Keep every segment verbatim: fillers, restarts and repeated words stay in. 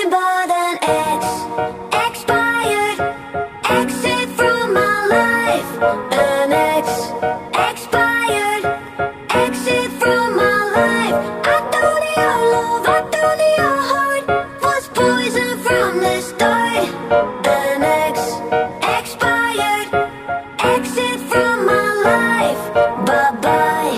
nothing but an ex, expired, exit from my life. An ex, expired, exit from my life. I thought your love, I thought your heart was poison from the start. An ex, expired, exit from my life. Bye bye.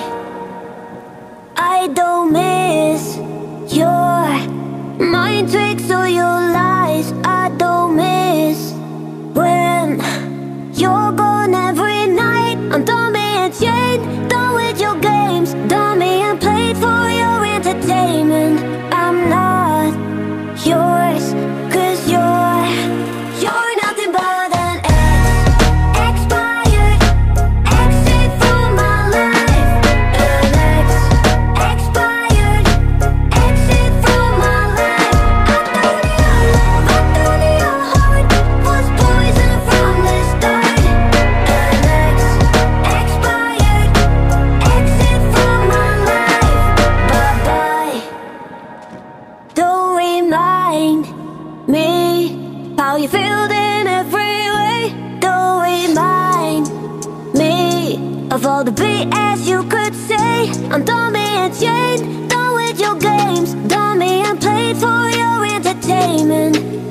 I don't miss your mind tricks or your lies. I don't miss when you're gone every night. I'm done being chained, done with your games, done being played for your entertainment. I'm not yours, cause you're, you're nothing but an ex, expired, exit from my life. An ex, expired, exit from my life. I thought your love, I thought your heart was poison from the start. An ex, expired, exit from my life. Bye bye. Don't remind me how you feel in every way. Don't remind me of all the B S you could say. I'm done being chained, done with your games, done being played for your entertainment.